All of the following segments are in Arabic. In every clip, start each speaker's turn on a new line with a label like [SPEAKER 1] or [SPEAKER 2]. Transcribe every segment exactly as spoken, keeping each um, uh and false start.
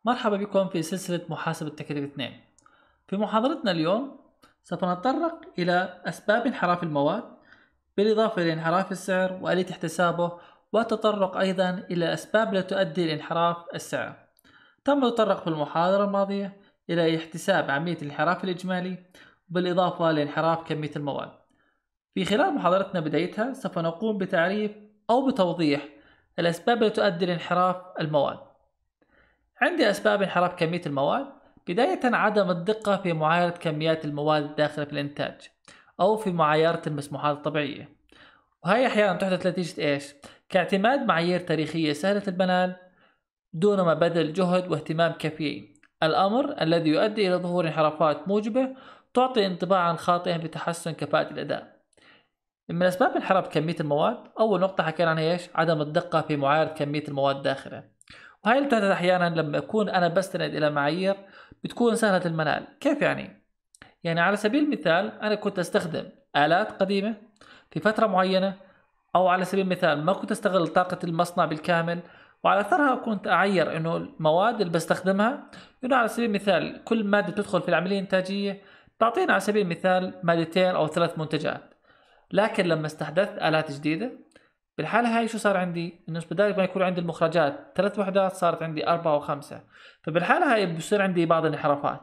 [SPEAKER 1] مرحبا بكم في سلسلة محاسبة تكاليف اثنين. في محاضرتنا اليوم سوف نتطرق إلى أسباب انحراف المواد بالإضافة إلى انحراف السعر وآلية احتسابه، وتطرق أيضا إلى الأسباب التي تؤدي لانحراف السعر. تم التطرق في المحاضرة الماضية إلى احتساب عملية الانحراف الإجمالي بالإضافة لانحراف كمية المواد. في خلال محاضرتنا بدايتها سوف نقوم بتعريف أو بتوضيح الأسباب التي تؤدي لانحراف المواد. عندي أسباب انحراف كمية المواد. بداية، عدم الدقة في معايرة كميات المواد الداخلة في الإنتاج أو في معايرة المسموحات الطبيعية، وهي أحيانا تحدث نتيجة إيش؟ كاعتماد معايير تاريخية سهلة البنال دون ما بذل جهد واهتمام كافيين، الأمر الذي يؤدي إلى ظهور انحرافات موجبة تعطي انطباعا خاطئا بتحسن كفاءة الأداء. من أسباب انحراف كمية المواد، أول نقطة حكينا عنها إيش؟ عدم الدقة في معايرة كمية المواد الداخلة. وهي اللي بتحدث أحيانا لما أكون أنا بستند إلى معايير بتكون سهلة المنال. كيف يعني؟ يعني على سبيل المثال أنا كنت أستخدم آلات قديمة في فترة معينة، أو على سبيل المثال ما كنت أستغل طاقة المصنع بالكامل، وعلى أثرها كنت أعير إنه المواد اللي بستخدمها، إنه على سبيل المثال كل مادة تدخل في العملية الإنتاجية تعطينا على سبيل المثال مادتين أو ثلاث منتجات. لكن لما استحدثت آلات جديدة بالحالة هاي شو صار عندي؟ إنه بدال ما يكون عندي المخرجات ثلاث وحدات صارت عندي أربعة وخمسة، فبالحالة هاي بصير عندي بعض الانحرافات،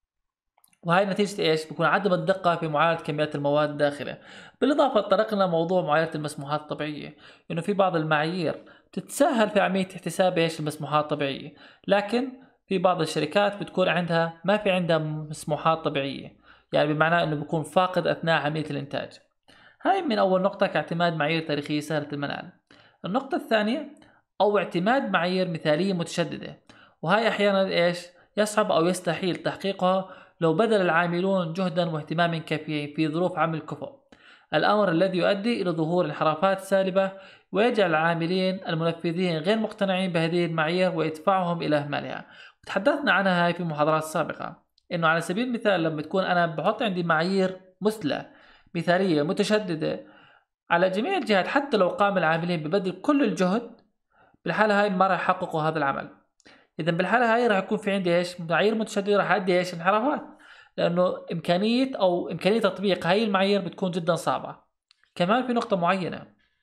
[SPEAKER 1] وهاي نتيجة إيش؟ بكون عدم الدقة في معايرة كميات المواد الداخلة. بالإضافة تطرقنا موضوع معايرة المسموحات الطبيعية، إنه في بعض المعايير تتسهل في عملية احتساب إيش؟ المسموحات الطبيعية، لكن في بعض الشركات بتكون عندها ما في عندها مسموحات طبيعية، يعني بمعنى إنه بيكون فاقد أثناء عملية الإنتاج. هاي من أول نقطة كاعتماد معايير تاريخية سهلة المنال. النقطة الثانية أو اعتماد معايير مثالية متشددة، وهي أحيانا إيش؟ يصعب أو يستحيل تحقيقها لو بذل العاملون جهدا واهتماما كافيا في ظروف عمل كفؤ، الأمر الذي يؤدي إلى ظهور انحرافات سالبة ويجعل العاملين المنفذين غير مقتنعين بهذه المعايير ويدفعهم إلى إهمالها. وتحدثنا عنها هاي في محاضرات سابقة، إنه على سبيل المثال لما تكون أنا بحط عندي معايير مثلى مثالية متشددة على جميع الجهات، حتى لو قام العاملين ببذل كل الجهد، بالحالة هاي ما راح يحققوا هذا العمل. إذا بالحالة هاي راح يكون في عندي إيش؟ معايير متشددة راح أدي إيش؟ انحرافات، لأنه إمكانية أو إمكانية تطبيق هاي المعايير بتكون جدا صعبة. كمان في نقطة معينة،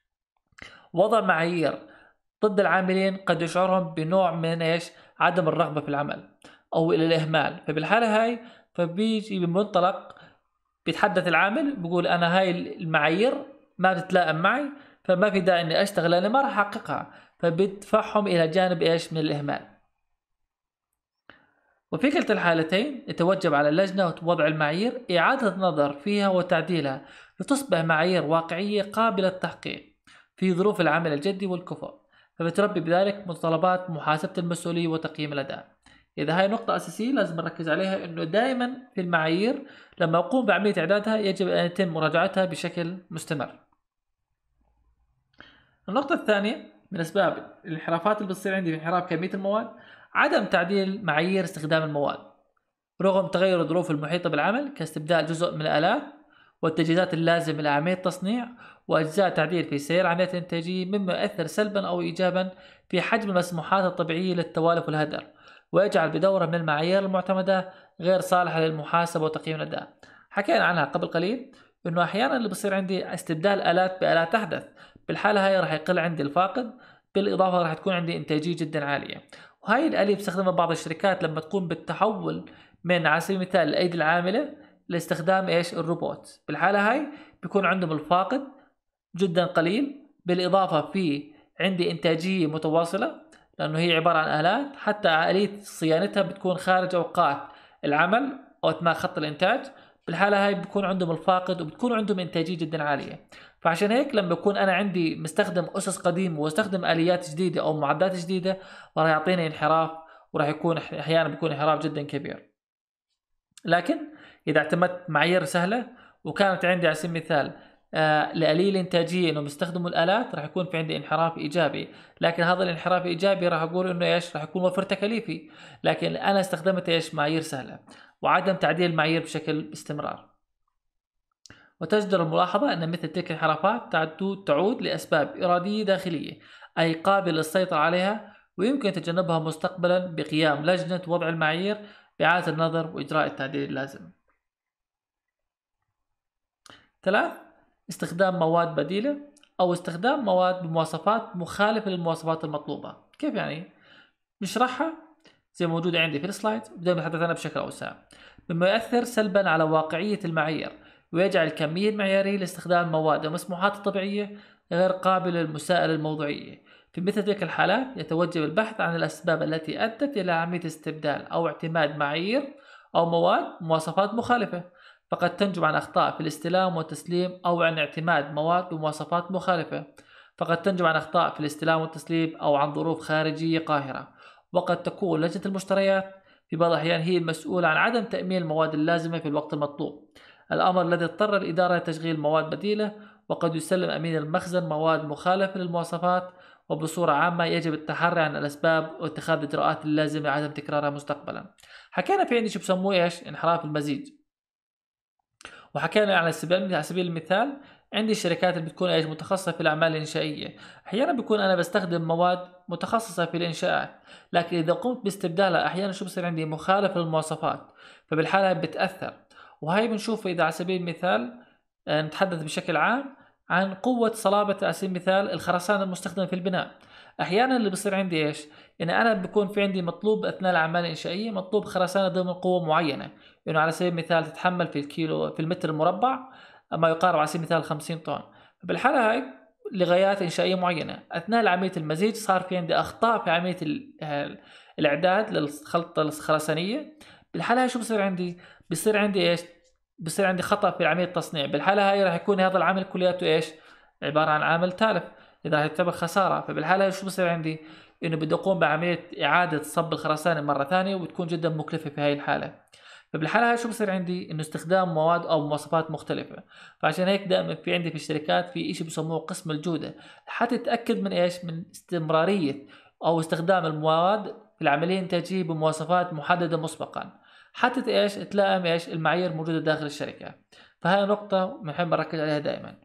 [SPEAKER 1] وضع معايير ضد العاملين قد يشعرهم بنوع من إيش؟ عدم الرغبة في العمل أو إلى الإهمال، فبالحالة هاي فبيجي بمنطلق بيتحدث العامل بيقول أنا هاي المعايير ما بتتلائم معي، فما في داعي إني أشتغل لأني ما راح أحققها، فبيدفعهم إلى جانب إيش؟ من الإهمال. وفي كلتا الحالتين يتوجب على اللجنة وضع المعايير إعادة النظر فيها وتعديلها لتصبح معايير واقعية قابلة للتحقيق في ظروف العمل الجدي والكفؤ، فبتربي بذلك متطلبات محاسبة المسؤولية وتقييم الأداء. إذا هاي نقطة أساسية لازم نركز عليها، إنه دائما في المعايير لما أقوم بعملية إعدادها يجب أن يتم مراجعتها بشكل مستمر. النقطة الثانية من أسباب الانحرافات اللي بتصير عندي في انحراف كمية المواد، عدم تعديل معايير استخدام المواد رغم تغير الظروف المحيطة بالعمل، كاستبدال جزء من الآلات والتجهيزات اللازمة لعملية التصنيع وأجزاء تعديل في سير العمليات الإنتاجية، مما يؤثر سلبا أو إيجابا في حجم المسموحات الطبيعية للتوالف والهدر، ويجعل بدورة من المعايير المعتمدة غير صالحة للمحاسبة وتقييم الأداء. حكينا عنها قبل قليل، إنه أحيانا اللي بصير عندي استبدال آلات بآلات أحدث، بالحالة هاي راح يقل عندي الفاقد، بالإضافة راح تكون عندي إنتاجية جدا عالية. وهاي الآلية بتستخدمها بعض الشركات لما تقوم بالتحول من على سبيل المثال الأيدي العاملة لاستخدام إيش؟ الروبوت. بالحالة هاي بيكون عندهم الفاقد جدا قليل، بالإضافة في عندي إنتاجية متواصلة لأنه هي عبارة عن آلات، حتى آلية صيانتها بتكون خارج أوقات العمل أو أثناء خط الإنتاج. بالحالة هاي بيكون عندهم الفاقد وبتكون عندهم إنتاجية جدا عالية. فعشان هيك لما بكون أنا عندي مستخدم أسس قديمة واستخدم آليات جديدة أو معدات جديدة راح يعطيني انحراف، وراح يكون أحيانا بيكون انحراف جدا كبير. لكن إذا اعتمدت معايير سهلة وكانت عندي على سبيل المثال آه لآلية الإنتاجية إنهم يستخدموا الآلات، راح يكون في عندي انحراف إيجابي، لكن هذا الانحراف الإيجابي راح أقول إنه إيش؟ راح يكون وفر تكاليفي، لكن أنا استخدمت إيش؟ معايير سهلة وعدم تعديل المعايير بشكل باستمرار. وتجدر الملاحظة أن مثل تلك الانحرافات تعود تعود لأسباب إرادية داخلية، أي قابل للسيطرة عليها ويمكن تجنبها مستقبلا بقيام لجنة وضع المعايير بإعادة النظر وإجراء التعديل اللازم. ثلاث، استخدام مواد بديلة أو استخدام مواد بمواصفات مخالفة للمواصفات المطلوبة. كيف يعني؟ نشرحها زي موجودة عندي في السلايد بدون نتحدث عنها بشكل أوسع. مما يؤثر سلبا على واقعية المعايير ويجعل الكمية المعيارية لاستخدام المواد والمسموحات الطبيعية غير قابلة للمساءلة الموضوعية. في مثل تلك الحالات يتوجب البحث عن الأسباب التي أدت إلى عملية استبدال أو اعتماد معايير أو مواد مواصفات مخالفة، فقد تنجم عن أخطاء في الاستلام والتسليم أو عن اعتماد مواد بمواصفات مخالفة، فقد تنجم عن أخطاء في الاستلام والتسليم أو عن ظروف خارجية قاهرة. وقد تكون لجنة المشتريات في بعض الأحيان هي المسؤولة عن عدم تأمين المواد اللازمة في الوقت المطلوب، الأمر الذي اضطر الإدارة لتشغيل مواد بديلة. وقد يسلم أمين المخزن مواد مخالفة للمواصفات. وبصورة عامة يجب التحري عن الأسباب واتخاذ الإجراءات اللازمة لعدم تكرارها مستقبلا. حكينا في عندي شو بسموه إيش؟ انحراف المزيج. وحكينا على سبيل على سبيل المثال عندي الشركات اللي بتكون ايش متخصصه في الاعمال الانشائيه، احيانا بيكون انا بستخدم مواد متخصصه في الانشاءات، لكن اذا قمت باستبدالها احيانا شو بصير عندي مخالفه للمواصفات، فبالحاله بتاثر. وهي بنشوف اذا على سبيل المثال آه، نتحدث بشكل عام عن قوه صلابه على سبيل المثال الخرسانه المستخدمه في البناء. احيانا اللي بصير عندي ايش ان انا بيكون في عندي مطلوب اثناء الاعمال الانشائيه مطلوب خرسانه ضمن قوه معينه، انه على سبيل المثال تتحمل في الكيلو في المتر المربع ما يقارب على سبيل المثال خمسين طن. بالحالة هاي لغايات إنشائية معينة أثناء عملية المزيج صار في عندي أخطاء في عملية ال- الإعداد للخلطة الخرسانية. بالحالة هاي شو بصير عندي؟ بصير عندي إيش؟ بصير عندي خطأ في عملية التصنيع. بالحالة هاي راح يكون هذا العامل كلياته إيش؟ عبارة عن عامل تالف، إذا راح يعتبر خسارة. فبالحالة هاي شو بصير عندي؟ إنه بدي أقوم بعملية إعادة صب الخرسانة مرة ثانية وبتكون جدا مكلفة في هاي الحالة. فبالحالة هاي شو بصير عندي؟ إنه استخدام مواد أو مواصفات مختلفة. فعشان هيك دائما في عندي في الشركات في إشي بسموه قسم الجودة، حتى تتأكد من إيش؟ من استمرارية أو استخدام المواد في العملية الإنتاجية بمواصفات محددة مسبقا، حتى إيش؟ تلائم إيش؟ المعايير موجودة داخل الشركة. فهاي نقطة بنحب نركز عليها دائما.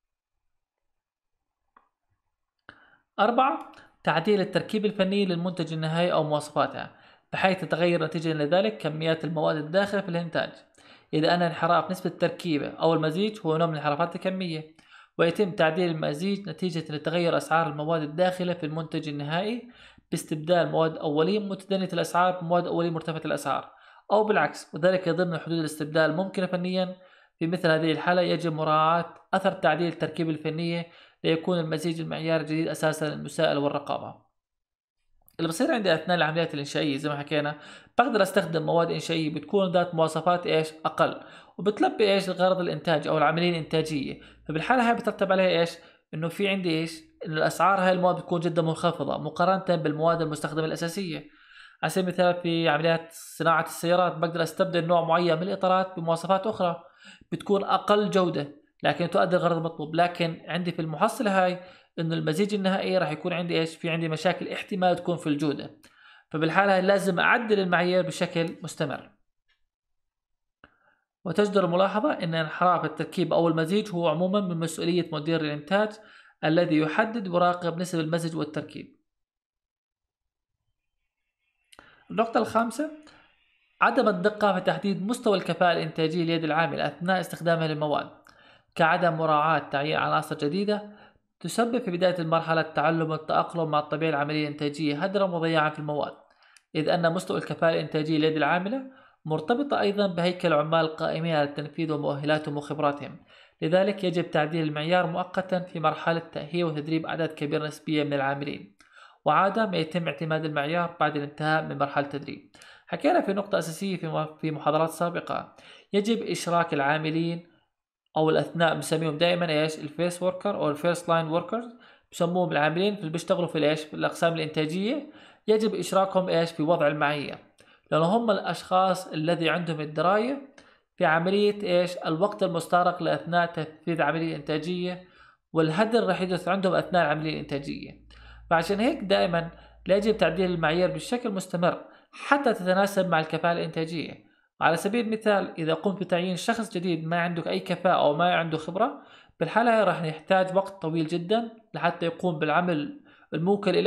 [SPEAKER 1] أربعة، تعديل التركيب الفني للمنتج النهائي أو مواصفاتها بحيث تتغير نتيجة لذلك كميات المواد الداخلة في الإنتاج. إذا أن انحراف نسبة التركيبة أو المزيج هو نوع من الانحرافات الكمية، ويتم تعديل المزيج نتيجة لتغير أسعار المواد الداخلة في المنتج النهائي باستبدال مواد أولية متدنية الأسعار بمواد أولية مرتفعة الأسعار، أو بالعكس، وذلك ضمن حدود الاستبدال الممكنة فنيا. في مثل هذه الحالة يجب مراعاة أثر تعديل التركيبة الفنية ليكون المزيج المعيار الجديد أساسا للمساءلة والرقابة. اللي بصير عندي أثناء العمليات الإنشائية زي ما حكينا بقدر أستخدم مواد إنشائية بتكون ذات مواصفات إيش أقل وبتلبي إيش الغرض الإنتاج أو العملية الإنتاجية. فبالحالة هاي بترتب عليها إيش؟ إنه في عندي إيش؟ إن الأسعار هاي المواد بتكون جدا منخفضة مقارنة بالمواد المستخدمة الأساسية. على سبيل المثال في عمليات صناعة السيارات بقدر أستبدل نوع معين من الإطارات بمواصفات أخرى بتكون أقل جودة لكن تؤدي الغرض المطلوب. لكن عندي في المحصلة هاي انه المزيج النهائي راح يكون عندي ايش؟ في عندي مشاكل احتمال تكون في الجودة، فبالحالة هاي لازم اعدل المعايير بشكل مستمر. وتجدر الملاحظة ان انحراف التركيب او المزيج هو عموما من مسؤولية مدير الانتاج الذي يحدد ويراقب نسب المزج والتركيب. النقطة الخامسة عدم الدقة في تحديد مستوى الكفاءة الإنتاجية ليد العامل أثناء استخدامها للمواد، كعدم مراعاة تعيين عناصر جديدة تسبب في بداية المرحلة التعلم والتأقلم مع الطبيعة العملية الإنتاجية هدرا وضياعا في المواد، إذ أن مستوى الكفاءة الإنتاجية لدى العاملة مرتبطة أيضا بهيكل العمال القائمين على التنفيذ ومؤهلاتهم وخبراتهم. لذلك يجب تعديل المعيار مؤقتا في مرحلة تأهيل وتدريب أعداد كبيرة نسبيا من العاملين، وعادة ما يتم اعتماد المعيار بعد الانتهاء من مرحلة التدريب. حكينا في نقطة أساسية في محاضرات سابقة، يجب إشراك العاملين او الاثناء بنسميهم دائما ايش؟ الفيس وركر او الفيرست لاين وركرز، بسموهم العاملين اللي بيشتغلوا في الايش؟ في الاقسام الانتاجيه. يجب اشراكهم ايش؟ في وضع المعايير، لانه هم الاشخاص الذي عندهم الدرايه في عمليه ايش؟ الوقت المستغرق لاثناء تنفيذ عمليه انتاجيه والهدر راح يحدث عندهم اثناء العمليه الانتاجيه. فعشان هيك دائما يجب تعديل المعايير بشكل مستمر حتى تتناسب مع الكفاءه الانتاجيه. على سبيل المثال إذا قمت بتعيين شخص جديد ما عنده أي كفاءة أو ما عنده خبرة، بالحالة راح يحتاج وقت طويل جدا لحتى يقوم بالعمل الموكل إليه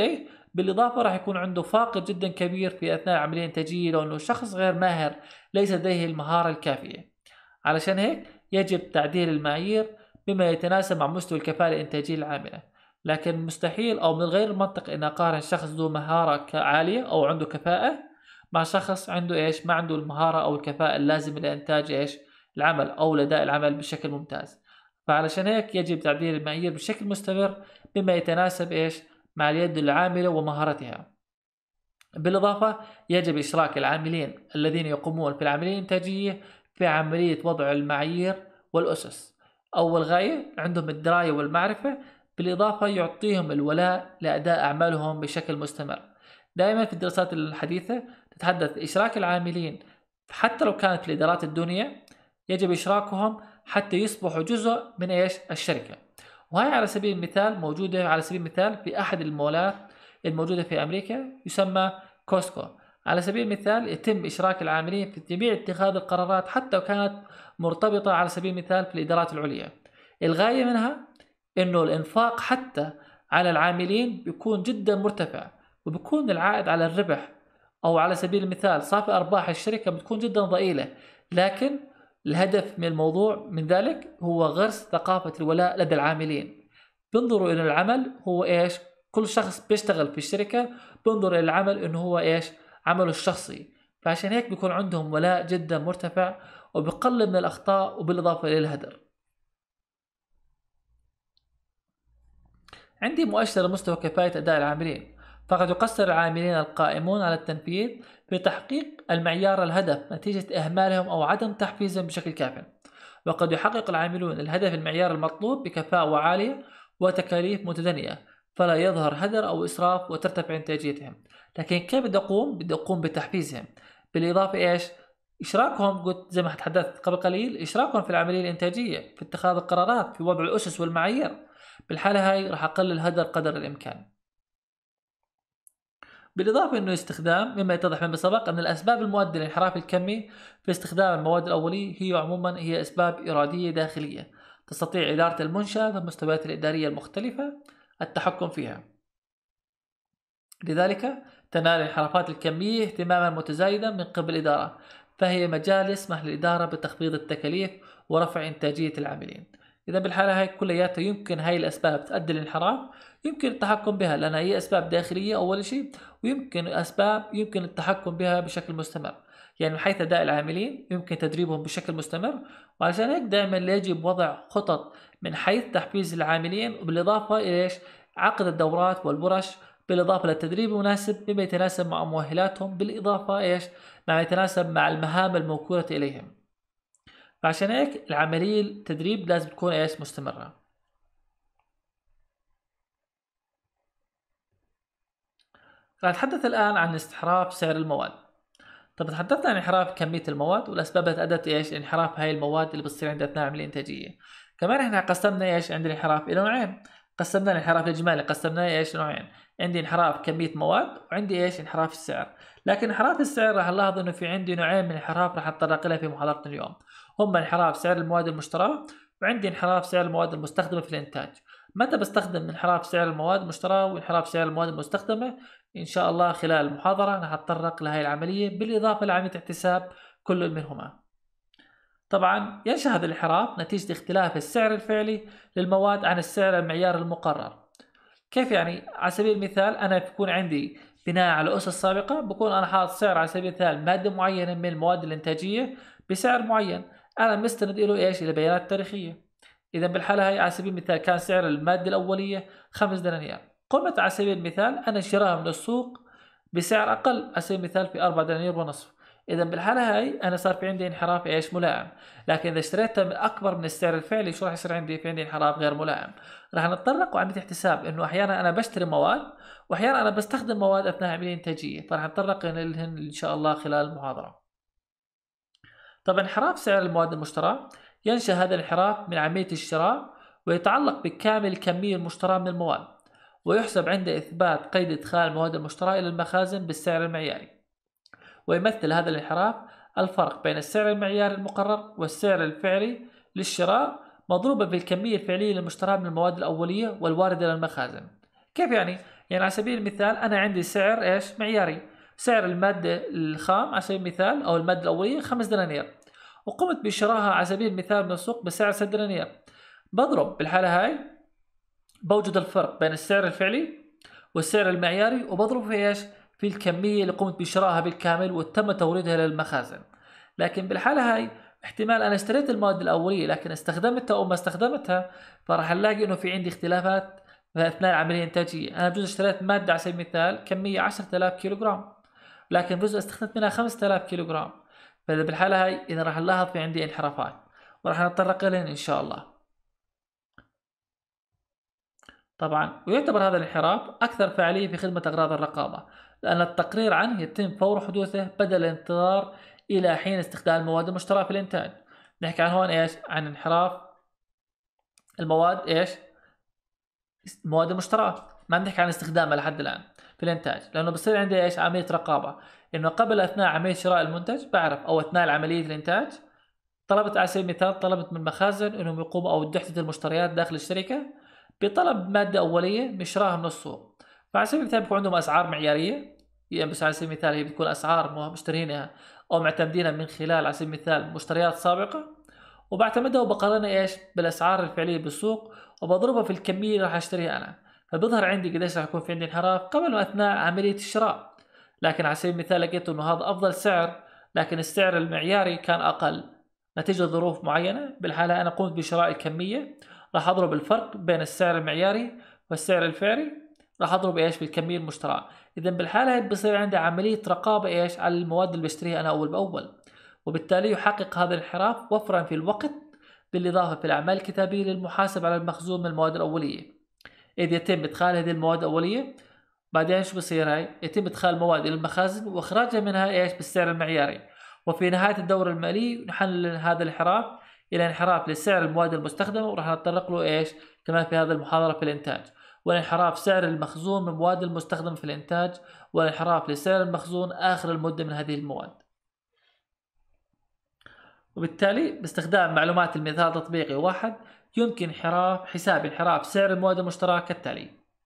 [SPEAKER 1] بالإضافة راح يكون عنده فاقد جدا كبير في أثناء العملية الإنتاجية لو أنه شخص غير ماهر ليس لديه المهارة الكافية. علشان هيك يجب تعديل المعايير بما يتناسب مع مستوى الكفاءة الإنتاجية العاملة. لكن مستحيل أو من غير المنطق أن أقارن شخص ذو مهارة عالية أو عنده كفاءة مع شخص عنده إيش ما عنده المهارة أو الكفاءة اللازمة لإنتاج إيش العمل أو لأداء العمل بشكل ممتاز. فعلشان هيك يجب تعديل المعايير بشكل مستمر بما يتناسب إيش مع اليد العاملة ومهارتها. بالإضافة يجب إشراك العاملين الذين يقومون في العملية الإنتاجية في عملية وضع المعايير والأسس. أول غاية عندهم الدراية والمعرفة، بالإضافة يعطيهم الولاء لأداء أعمالهم بشكل مستمر. دائما في الدراسات الحديثة تتحدث إشراك العاملين حتى لو كانت في الإدارات الدنيا، يجب إشراكهم حتى يصبحوا جزء من إيش الشركة. وهي على سبيل المثال موجودة على سبيل المثال في أحد المولات الموجودة في أمريكا يسمى كوسكو. على سبيل المثال يتم إشراك العاملين في جميع اتخاذ القرارات حتى لو كانت مرتبطة على سبيل المثال في الإدارات العليا. الغاية منها إنه الإنفاق حتى على العاملين بيكون جدا مرتفع، وبيكون العائد على الربح أو على سبيل المثال صافي أرباح الشركة بتكون جدا ضئيلة، لكن الهدف من الموضوع من ذلك هو غرس ثقافة الولاء لدى العاملين. بينظروا إلى العمل هو إيش، كل شخص بيشتغل في الشركة بينظر إلى العمل إنه هو إيش عمله الشخصي، فعشان هيك بيكون عندهم ولاء جدا مرتفع وبقلل من الأخطاء وبالإضافة إلى الهدر. عندي مؤشر مستوى كفاءة أداء العاملين، فقد يقصر العاملين القائمون على التنفيذ في تحقيق المعيار الهدف نتيجة إهمالهم أو عدم تحفيزهم بشكل كاف، وقد يحقق العاملون الهدف المعيار المطلوب بكفاءة عالية وتكاليف متدنية فلا يظهر هدر أو إسراف وترتفع إنتاجيتهم. لكن كيف بدي أقوم؟ بدي أقوم بتحفيزهم، بالإضافة إيش؟ إشراكهم، قلت زي ما تحدثت قبل قليل، إشراكهم في العملية الإنتاجية في اتخاذ القرارات في وضع الأسس والمعايير. بالحالة هاي راح أقلل الهدر قدر الإمكان. بالإضافة إنه استخدام مما يتضح من سبق أن الأسباب المؤدية للانحراف الكمي في استخدام المواد الأولية هي عموما هي أسباب إرادية داخلية تستطيع إدارة المنشأة والمستويات الإدارية المختلفة التحكم فيها. لذلك تنال الانحرافات الكمية اهتماما متزايدا من قبل الإدارة، فهي مجال يسمح للإدارة بتخفيض التكاليف ورفع إنتاجية العاملين. إذا بالحالة هاي كلياتها يمكن هاي الأسباب تؤدي للانحراف يمكن التحكم بها، لأنها هي أسباب داخلية أول شيء، ويمكن أسباب يمكن التحكم بها بشكل مستمر. يعني من حيث أداء العاملين يمكن تدريبهم بشكل مستمر، وعشان هيك دائما يجب وضع خطط من حيث تحفيز العاملين، وبالإضافة إلى إيش عقد الدورات والورش، بالإضافة للتدريب المناسب بما يتناسب مع مؤهلاتهم، بالإضافة إيش مع يتناسب مع المهام الموكولة إليهم. فعشان هيك العملية التدريب لازم تكون إيش مستمرة. راح نتحدث الآن عن استحراف سعر المواد. طب تحدثنا عن انحراف كمية المواد والأسباب اللي أدت إيش انحراف هاي المواد اللي بتصير عند أثناء العملية الإنتاجية. كمان إحنا قسمنا إيش عند الانحراف إلى نوعين، قسمنا الانحراف الإجمالي قسمناه إيش نوعين، عندي انحراف كمية مواد وعندي إيش انحراف السعر. لكن انحراف السعر راح نلاحظ إنه في عندي نوعين من الانحراف راح أتطرق لها في محاضرتنا اليوم، هم انحراف سعر المواد المشتراه وعندي انحراف سعر المواد المستخدمة في الإنتاج. متى بستخدم انحراف سعر المواد المشتراه وانحراف سعر المواد المستخدمة؟ إن شاء الله خلال المحاضرة راح أتطرق لهذه العملية بالإضافة لعملية احتساب كل منهما. طبعا ينشأ هذا الانحراف نتيجة اختلاف السعر الفعلي للمواد عن السعر المعياري المقرر. كيف يعني؟ على سبيل المثال أنا بيكون عندي بناء على أسس سابقة بكون أنا حاطط سعر على سبيل المثال مادة معينة من المواد الإنتاجية بسعر معين، أنا مستند إله إيش؟ إلى بيانات تاريخية. إذا بالحالة هاي على سبيل المثال كان سعر المادة الأولية خمس دنانير، قمت على سبيل المثال أنا شراها من السوق بسعر أقل على سبيل المثال في أربع دنانير ونصف. إذا بالحالة هاي أنا صار في عندي انحراف إيش ملائم. لكن إذا اشتريتها من أكبر من السعر الفعلي شو راح يصير عندي؟ في عندي انحراف غير ملائم. راح نتطرق وعملية احتساب إنه أحيانا أنا بشتري مواد وأحيانا أنا بستخدم مواد أثناء العملية الإنتاجية، فراح نتطرق لهن إن شاء الله خلال المحاضرة. طبعا انحراف سعر المواد المشتراه ينشأ هذا الانحراف من عملية الشراء ويتعلق بكامل الكمية المشتراة من المواد، ويحسب عند إثبات قيد إدخال المواد المشتراة إلى المخازن بالسعر المعياري. ويمثل هذا الانحراف الفرق بين السعر المعياري المقرر والسعر الفعلي للشراء مضروبة بالكمية الفعلية للمشترى من المواد الأولية والواردة إلى المخازن. كيف يعني؟ يعني على سبيل المثال أنا عندي سعر إيش معياري، سعر المادة الخام على سبيل المثال أو المادة الأولية خمس دنانير، وقمت بشرائها على سبيل المثال من السوق بسعر ست دنانير. بضرب بالحالة هاي بوجد الفرق بين السعر الفعلي والسعر المعياري، وبضرب في ايش؟ في الكمية اللي قمت بشرائها بالكامل وتم توريدها للمخازن. لكن بالحالة هاي احتمال انا اشتريت المواد الاولية لكن استخدمتها او ما استخدمتها، فراح نلاقي انه في عندي اختلافات في اثناء العملية الانتاجية. انا بجوز اشتريت مادة على سبيل المثال كمية عشرة آلاف كيلو جرام، لكن بجوز استخدمت منها خمسة آلاف كيلو جرام. فاذا بالحالة هاي اذا راح نلاحظ في عندي انحرافات، وراح نتطرق لهن ان شاء الله. طبعا ويعتبر هذا الانحراف أكثر فعالية في خدمة أغراض الرقابة، لأن التقرير عنه يتم فور حدوثه بدل الانتظار إلى حين استخدام المواد المشتركة في الإنتاج. نحكي عن هون إيش؟ عن انحراف المواد إيش؟ المواد المشتركة، ما بنحكي عن استخدامها لحد الآن في الإنتاج، لأنه بصير عندي إيش؟ عملية رقابة، إنه قبل أثناء عملية شراء المنتج بعرف، أو أثناء عملية الإنتاج طلبت على سبيل المثال طلبت من المخازن انهم يقوموا او تحدث المشتريات داخل الشركه بطلب ماده اوليه مشراها من السوق. فعلى سبيل المثال بيكون عندهم اسعار معياريه، يعني بس على سبيل المثال هي بتكون اسعار مشترينها او معتمدينها من خلال على سبيل المثال مشتريات سابقه، وبعتمدها وبقارنها ايش بالاسعار الفعليه بالسوق، وبضربها في الكميه اللي راح اشتريها انا، فبظهر عندي قديش راح يكون في عندي انحراف قبل واثناء عمليه الشراء. لكن على سبيل المثال لقيت انه هذا افضل سعر لكن السعر المعياري كان اقل نتيجة ظروف معينة. بالحالة أنا قمت بشراء الكمية، راح أضرب الفرق بين السعر المعياري والسعر الفعلي، راح أضرب إيش بالكمية المشتراه. إذا بالحالة بصير عندي عملية رقابة إيش على المواد اللي بشتريها أنا أول بأول، وبالتالي يحقق هذا الانحراف وفرا في الوقت بالإضافة في الأعمال الكتابية للمحاسب على المخزون من المواد الأولية، إذ يتم إدخال هذه المواد الأولية بعدين شو بصير هاي؟ يتم إدخال المواد إلى المخازن وإخراجها منها إيش بالسعر المعياري، وفي نهاية الدورة المالي نحلل هذا الانحراف إلى انحراف لسعر المواد المستخدمة، وراح نتطرق له إيش كمان في هذا المحاضرة في الإنتاج، والانحراف سعر المخزون من المواد المستخدمة في الإنتاج، والانحراف لسعر المخزون آخر المدة من هذه المواد. وبالتالي باستخدام معلومات المثال التطبيقي واحد يمكن انحراف حساب انحراف سعر المواد المشتركة كالتالي.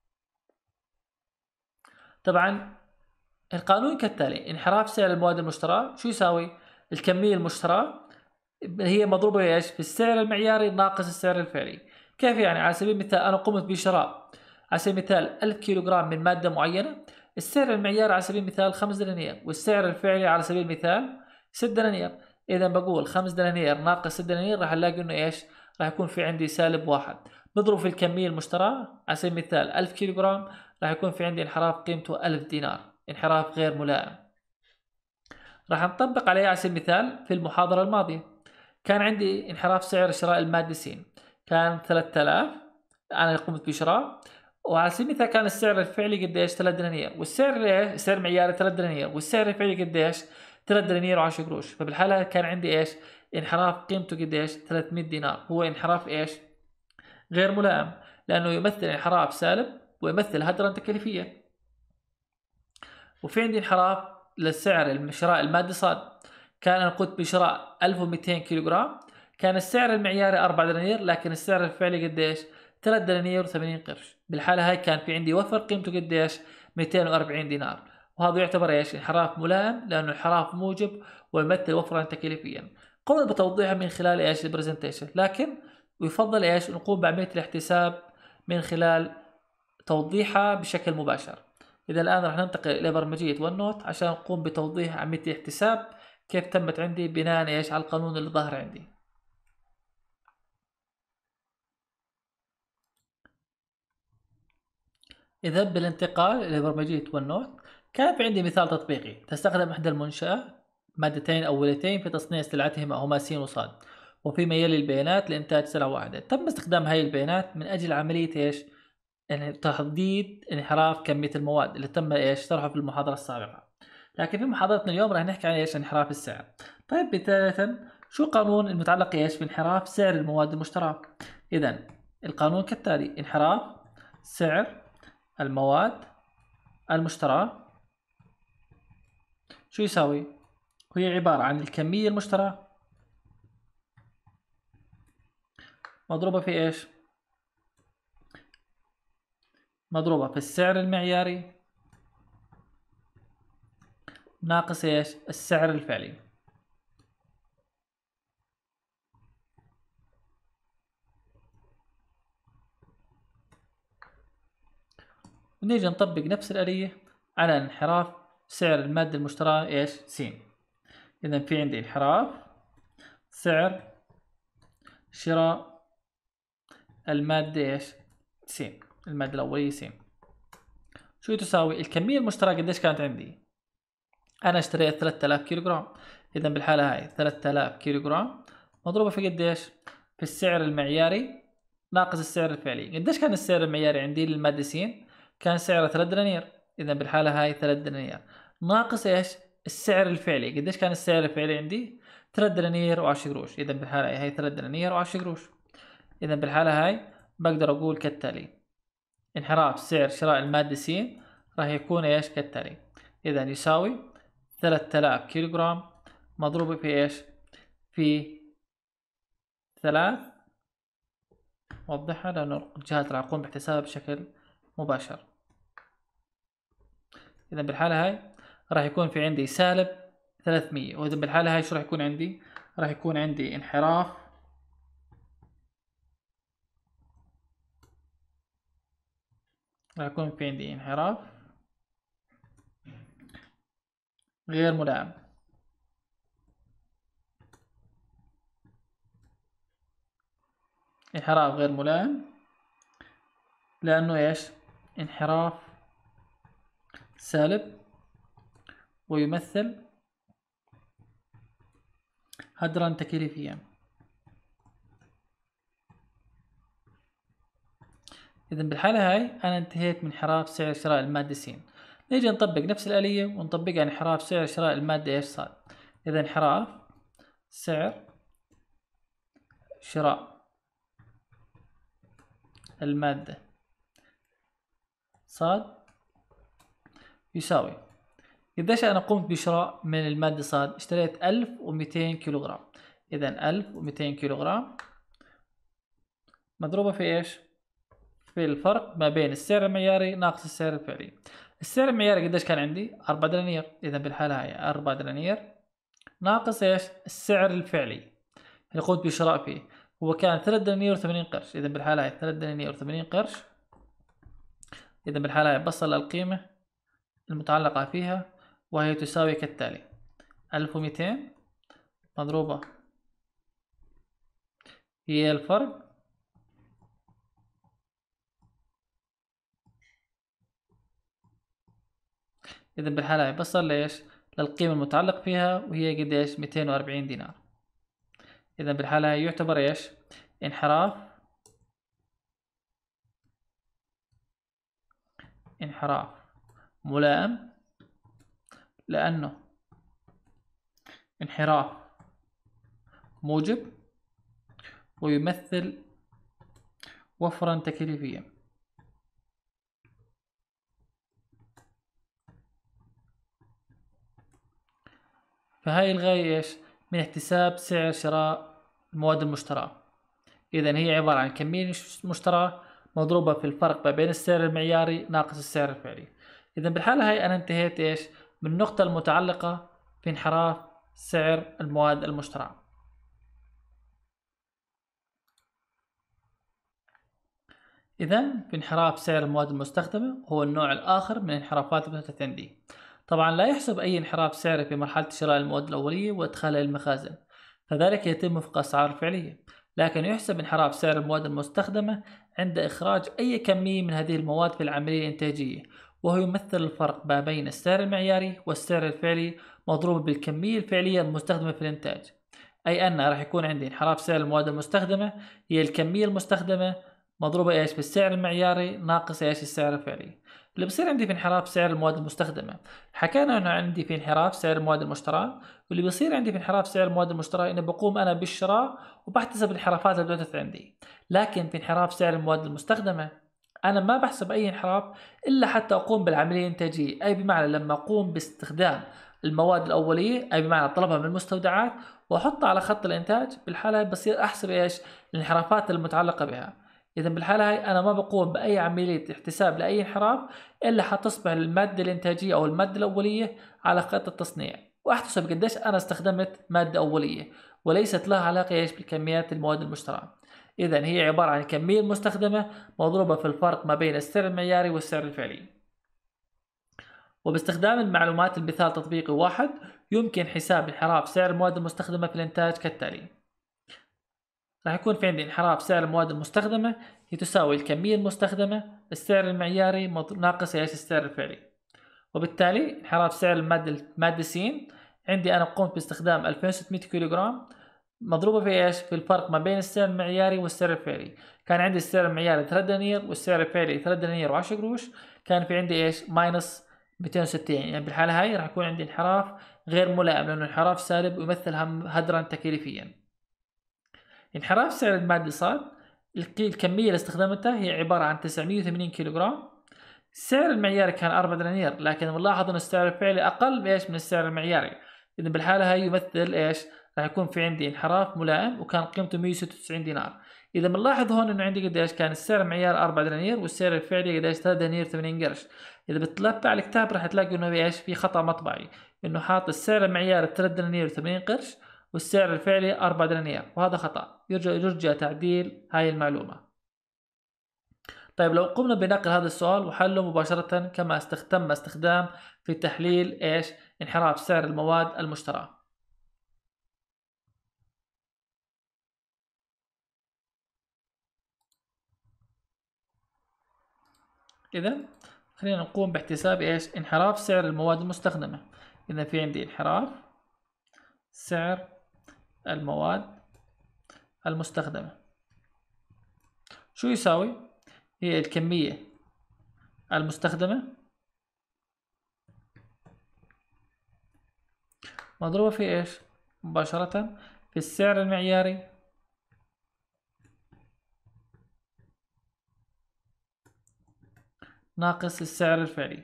[SPEAKER 1] طبعا القانون كالتالي: انحراف سعر المواد المشتراه شو يساوي؟ الكمية المشتراه هي مضروبة ايش؟ في السعر المعياري ناقص السعر الفعلي. كيف يعني؟ على سبيل المثال أنا قمت بشراء على سبيل المثال ألف كيلو جرام من مادة معينة، السعر المعياري على سبيل المثال خمس دنانير والسعر الفعلي على سبيل المثال ست دنانير. إذا بقول خمس دنانير ناقص ست دنانير راح نلاقي إنه ايش؟ راح يكون في عندي سالب واحد. نضرب في الكمية المشتراه على سبيل المثال ألف كيلو جرام راح يكون في عندي انحراف قيمته ألف دينار، انحراف غير ملائم. راح نطبق عليه على سبيل المثال في المحاضرة الماضية كان عندي انحراف سعر شراء المادة س كان ثلاثة آلاف، أنا قمت بشراء، وعلى سبيل المثال كان السعر الفعلي قديش؟ ثلاثة دنانير، والسعر ايش؟ السعر المعياري ثلاثة دنانير، والسعر الفعلي قديش؟ ثلاثة دنانير وعشرة قروش. فبالحالة كان عندي ايش؟ انحراف قيمته قديش؟ ثلاثمية دينار. هو انحراف ايش؟ غير ملائم، لأنه يمثل انحراف سالب ويمثل هدرا تكليفية. وفي عندي انحراف للسعر شراء المادة صاد، كان أنا قلت بشراء ألف ومئتين كيلو جرام، كان السعر المعياري أربعة دنانير لكن السعر الفعلي قديش؟ ثلاثة دنانير وثمانين قرش. بالحالة هاي كان في عندي وفر قيمته قديش؟ مئتين وأربعين دينار، وهذا يعتبر ايش؟ انحراف ملائم لأنه انحراف موجب ويمثل وفرا تكليفيا. قمنا بتوضيحه من خلال ايش؟ البرزنتيشن، لكن يفضل ايش؟ نقوم بعملية الاحتساب من خلال توضيحها بشكل مباشر. إذا الآن راح ننتقل إلى برمجية ون نوت عشان نقوم بتوضيح عملية الاحتساب كيف تمت عندي بناء إيش على القانون اللي ظهر عندي. إذا بالانتقال إلى برمجية ون نوت كان في عندي مثال تطبيقي تستخدم إحدى المنشأة مادتين أوليتين في تصنيع سلعتهما هما س وصاد، وفيما يلي البيانات لإنتاج سلعة واحدة. تم استخدام هاي البيانات من أجل عملية إيش؟ يعني تحديد انحراف كمية المواد اللي تم ايش شرحه في المحاضرة السابقة. لكن في محاضرتنا اليوم راح نحكي عن ايش؟ انحراف السعر. طيب بداية شو قانون المتعلق ايش بانحراف سعر المواد المشتراه؟ اذا القانون كالتالي: انحراف سعر المواد المشتراه شو يساوي؟ هي عبارة عن الكمية المشتراه مضروبة في ايش؟ مضروبة في السعر المعياري ناقص ايش؟ السعر الفعلي. ونيجي نطبق نفس الآلية على انحراف سعر المادة المشتراه ايش؟ س. إذا في عندي انحراف سعر شراء المادة ايش؟ س، المادة الأولية س. شو تساوي؟ الكمية المشتراه قديش كانت عندي؟ أنا اشتريت ثلاثة آلاف كيلو جرام. إذا بالحالة هاي ثلاثة آلاف كيلو جرام مضروبة في قديش؟ في السعر المعياري ناقص السعر الفعلي. قديش كان السعر المعياري عندي للمادة س؟ كان سعرها ثلاثة دنانير. إذا بالحالة هاي ثلاثة دنانير ناقص إيش؟ السعر الفعلي. قديش كان السعر الفعلي عندي؟ ثلاثة دنانير وعشرة قروش. إذا بالحالة هاي ثلاثة دنانير وعشرة قروش. إذا بالحالة هاي بقدر أقول كالتالي: انحراف سعر شراء المادة س راح يكون إيش؟ كالتالي: إذا يساوي ثلاثة آلاف كيلو جرام مضروبة في إيش؟ في ثلاث، وضحها لأنه الجهات راح أقوم باحتسابها بشكل مباشر. إذا بالحالة هاي راح يكون في عندي سالب ثلاثمية. وإذا بالحالة هاي شو راح يكون عندي؟ راح يكون عندي انحراف راح يكون في عندي انحراف غير ملائم. انحراف غير ملائم لأنه إيش؟ انحراف سالب ويمثل هدرا تكليفيا. إذا بالحالة هاي أنا انتهيت من انحراف سعر شراء المادة س. نيجي نطبق نفس الآلية ونطبقها على انحراف سعر شراء المادة إيش صاد. إذا انحراف سعر شراء المادة صاد يساوي قديش أنا قمت بشراء من المادة صاد؟ اشتريت ألف ومئتين كيلو جرام. إذا ألف ومئتين كيلو جرام مضروبة في إيش؟ في الفرق ما بين السعر المعياري ناقص السعر الفعلي. السعر المعياري قديش كان عندي؟ أربعة دنانير. إذا بالحالة هاي أربعة دنانير ناقص إيش؟ السعر الفعلي اللي قمت بالشراء فيه هو كان ثلاثة دنانير وثمانين قرش. إذا بالحالة هاي ثلاثة دنانير وثمانين قرش. إذا بالحالة هاي بصل القيمة المتعلقة فيها وهي تساوي كالتالي: ألف ومئتين مضروبة هي الفرق إذا بالحالة هاي بصل ليش؟ للقيمة المتعلق فيها وهي قديش؟ مئتين وأربعين دينار. إذا بالحالة هاي يعتبر إيش؟ انحراف انحراف ملائم لأنه انحراف موجب ويمثل وفرا تكليفيا. فهاي الغاية إيش؟ من احتساب سعر شراء المواد المشتراه. إذا هي عبارة عن كمية مشتراه مضروبة في الفرق ما بين السعر المعياري ناقص السعر الفعلي. إذا بالحالة هاي أنا انتهيت إيش؟ من النقطة المتعلقة في انحراف سعر المواد المشتراه. إذا في انحراف سعر المواد المستخدمة هو النوع الآخر من الانحرافات اللي بتحدث عندي. طبعا لا يحسب أي انحراف سعري في مرحلة شراء المواد الأولية وإدخالها للمخازن، فذلك يتم وفق أسعار فعلية. لكن يحسب انحراف سعر المواد المستخدمة عند إخراج أي كمية من هذه المواد في العملية الإنتاجية، وهو يمثل الفرق ما بين السعر المعياري والسعر الفعلي مضروب بالكمية الفعلية المستخدمة في الإنتاج. أي أن راح يكون عندي انحراف سعر المواد المستخدمة هي الكمية المستخدمة مضروبة ايش؟ بالسعر المعياري ناقص ايش؟ السعر الفعلي. اللي بصير عندي في انحراف سعر المواد المستخدمة حكينا انه عندي في انحراف سعر المواد المشتراه، واللي بيصير عندي في انحراف سعر المواد المشتراه انه بقوم انا بالشراء وبحتسب الانحرافات اللي بدأت عندي. لكن في انحراف سعر المواد المستخدمة انا ما بحسب اي انحراف الا حتى اقوم بالعملية الانتاجية، اي بمعنى لما اقوم باستخدام المواد الاولية، اي بمعنى طلبها من المستودعات واحطها على خط الانتاج. بالحالة بصير احسب ايش؟ الانحرافات المتعلقة بها. إذا بالحالة هاي أنا ما بقوم بأي عملية احتساب لأي انحراف إلا حتصبح المادة الإنتاجية أو المادة الأولية على خط التصنيع، وأحتسب قديش أنا استخدمت مادة أولية، وليست لها علاقة إيش بالكميات المواد المشترى. إذا هي عبارة عن الكمية المستخدمة مضروبة في الفرق ما بين السعر المعياري والسعر الفعلي. وباستخدام المعلومات المثال تطبيقي واحد يمكن حساب انحراف سعر المواد المستخدمة في الإنتاج كالتالي. راح يكون في عندي انحراف سعر المواد المستخدمة هي تساوي الكمية المستخدمة السعر المعياري ناقص ايش السعر الفعلي. وبالتالي انحراف سعر المادة المادة س عندي أنا قمت باستخدام ألفين وستمية كيلو جرام مضروبة في ايش في الفرق ما بين السعر المعياري والسعر الفعلي. كان عندي السعر المعياري ثلاثة دنانير والسعر الفعلي ثلاثة دنانير وعشرة قروش، كان في عندي ايش ماينس مئتين وستين. يعني بالحالة هاي راح يكون عندي انحراف غير ملائم لأنه انحراف سالب ويمثل هدرا تكليفيا. انحراف سعر المادة صاد الكمية اللي استخدمتها هي عبارة عن تسعمية وثمانين كيلو جرام. السعر المعياري كان أربعة دنانير، لكن نلاحظ ان السعر الفعلي اقل ايش من السعر المعياري. اذا بالحالة هاي يمثل ايش راح يكون في عندي انحراف ملائم وكان قيمته مئة وستة وتسعين دينار. اذا بنلاحظ هون انه عندي قديش كان السعر المعياري أربعة دنانير والسعر الفعلي قديش ثلاثة دنانير ثمانين قرش. اذا بتتبع الكتاب راح تلاقي انه ايش في خطأ مطبعي، انه حاط السعر المعياري ثلاثة دنانير وثمانين قرش والسعر الفعلي أربعة دنانير، وهذا خطأ يرجى يرجى تعديل هاي المعلومة. طيب لو قمنا بنقل هذا السؤال وحله مباشرة كما تم استخدام في تحليل ايش انحراف سعر المواد المشترى. إذا خلينا نقوم باحتساب ايش انحراف سعر المواد المستخدمة. إذا في عندي انحراف سعر المواد المستخدمة شو يساوي؟ هي الكمية المستخدمة مضروبة في ايش؟ مباشرة في السعر المعياري ناقص السعر الفعلي.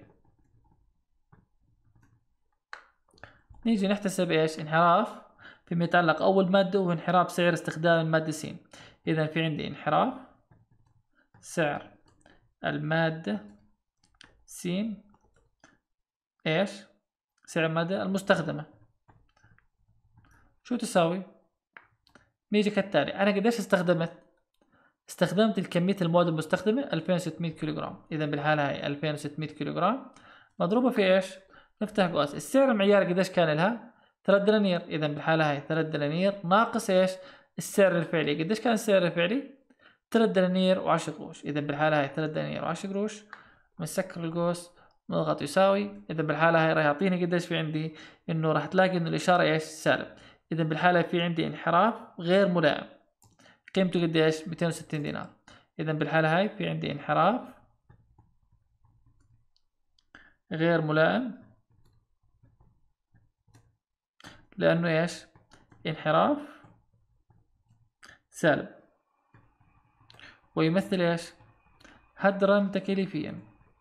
[SPEAKER 1] نيجي نحتسب ايش انحراف فيما يتعلق اول مادة وهو انحراف سعر استخدام المادة س. اذا في عندي انحراف سعر المادة س ايش سعر المادة المستخدمة شو تساوي؟ بيجي كالتالي. انا قديش استخدمت؟ استخدمت الكمية المواد المستخدمة ألفين وستمية كيلو جرام. اذا بالحالة هاي ألفين وستمية كيلو جرام مضروبة في ايش؟ نفتح قوس السعر المعياري قديش كان لها؟ ثلاثة دنانير. اذا بالحالة هاي ثلاثة دنانير ناقص ايش؟ السعر الفعلي قديش كان السعر الفعلي؟ ثلاثة دنانير وعشرة قروش. اذا بالحالة هاي ثلاثة دنانير وعشرة قروش بنسكر القوس نضغط يساوي. اذا بالحالة هاي راح يعطيني قديش في عندي، انه راح تلاقي انه الاشارة ايش؟ سالب. اذا بالحالة في عندي انحراف غير ملائم قيمته قديش؟ مئتين وستين دينار. اذا بالحالة هاي في عندي انحراف غير ملائم لانه ايش؟ انحراف سالب ويمثل ايش؟ هدرا تكليفيا.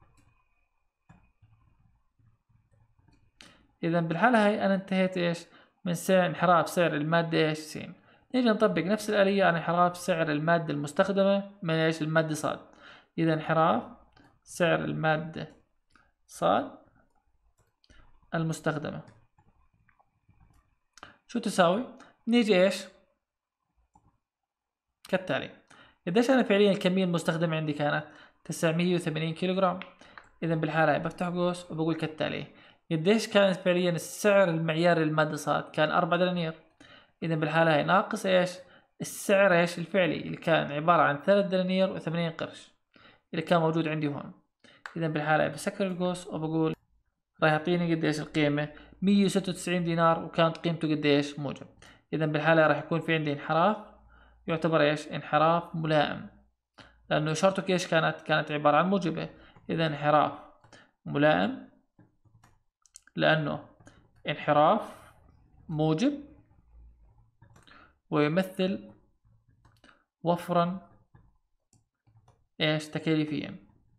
[SPEAKER 1] اذا بالحالة هاي انا انتهيت ايش؟ من سعر انحراف سعر المادة ايش س. نيجي نطبق نفس الآلية على انحراف سعر المادة المستخدمة من ايش؟ المادة صاد. اذا انحراف سعر المادة صاد المستخدمة شو تساوي؟ نيجي ايش؟ كالتالي. قديش انا فعليا الكمية المستخدمة عندي كانت تسعمية وثمانين كيلو جرام. اذا بالحالة هاي بفتح قوس وبقول كالتالي. قديش كانت فعليا السعر المعياري للمادة صاد؟ كان أربعة دنانير. اذا بالحالة هاي ناقص ايش؟ السعر ايش الفعلي اللي كان عبارة عن ثلاثة دنانير وثمانين قرش اللي كان موجود عندي هون. اذا بالحالة هاي بسكر القوس وبقول راح يعطيني قديش القيمة؟ مئة وستة وتسعين دينار وكانت قيمته قديش؟ موجب. اذا بالحالة راح يكون في عندي انحراف يعتبر ايش؟ انحراف ملائم لانه اشارته ايش كانت؟ كانت عبارة عن موجبة. اذا انحراف ملائم لانه انحراف موجب ويمثل وفرا ايش؟ تكاليفيا.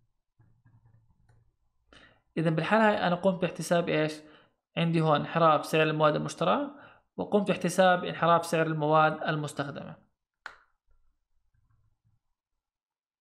[SPEAKER 1] اذا بالحالة هاي انا قمت باحتساب ايش؟ عندي هون انحراف سعر المواد المشترى وقمت باحتساب انحراف سعر المواد المستخدمة.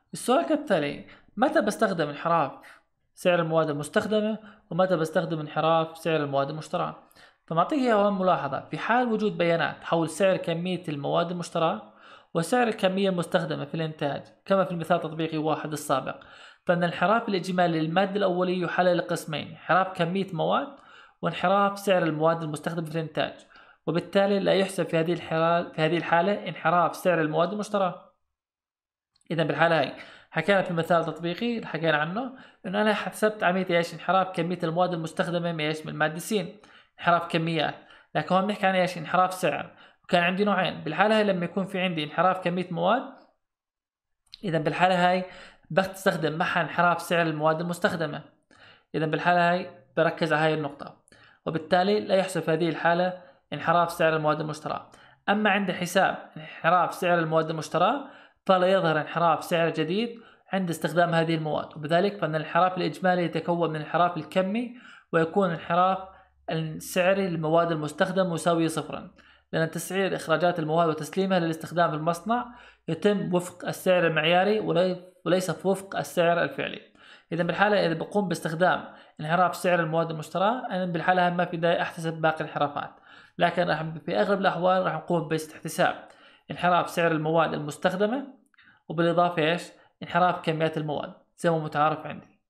[SPEAKER 1] السؤال كالتالي: متى بستخدم انحراف سعر المواد المستخدمة ومتى بستخدم انحراف سعر المواد المشتراه؟ فمعطيك هون ملاحظة: في حال وجود بيانات حول سعر كمية المواد المشتراه وسعر الكمية المستخدمة في الإنتاج كما في المثال التطبيقي واحد السابق، فإن الانحراف الإجمالي للمادة الأولية يحلل لقسمين: انحراف كمية مواد وانحراف سعر المواد المستخدمة في الإنتاج، وبالتالي لا يحسب في هذه الحالة في هذه الحالة انحراف سعر المواد المشتراه. اذا بالحاله هاي حكينا في المثال التطبيقي اللي حكينا عنه انه انا حسبت عمليه ايش؟ انحراف كميه المواد المستخدمه من ايش؟ من الماده س، انحراف كميات. لكن هون بنحكي عن ايش؟ انحراف سعر. وكان عندي نوعين بالحاله هاي: لما يكون في عندي انحراف كميه مواد، اذا بالحاله هاي بستخدم معها انحراف سعر المواد المستخدمه. اذا بالحاله هاي بركز على هاي النقطه، وبالتالي لا يحسب في هذه الحاله انحراف سعر المواد المشتراه. اما عند حساب انحراف سعر المواد المشتراه فلا يظهر انحراف سعر جديد عند استخدام هذه المواد، وبذلك فان الانحراف الاجمالي يتكون من الانحراف الكمي، ويكون الانحراف السعري للمواد المستخدمه مساوي صفرا، لأن تسعير إخراجات المواد وتسليمها للاستخدام في المصنع يتم وفق السعر المعياري وليس وفق السعر الفعلي. إذا بالحالة إذا بقوم باستخدام انحراف سعر المواد المشتراه، أنا بالحالة ما في داعي أحتسب باقي الانحرافات، لكن راح في أغلب الأحوال راح نقوم باحتساب انحراف سعر المواد المستخدمة، وبالإضافة إيش؟ انحراف كميات المواد زي ما متعارف عندي،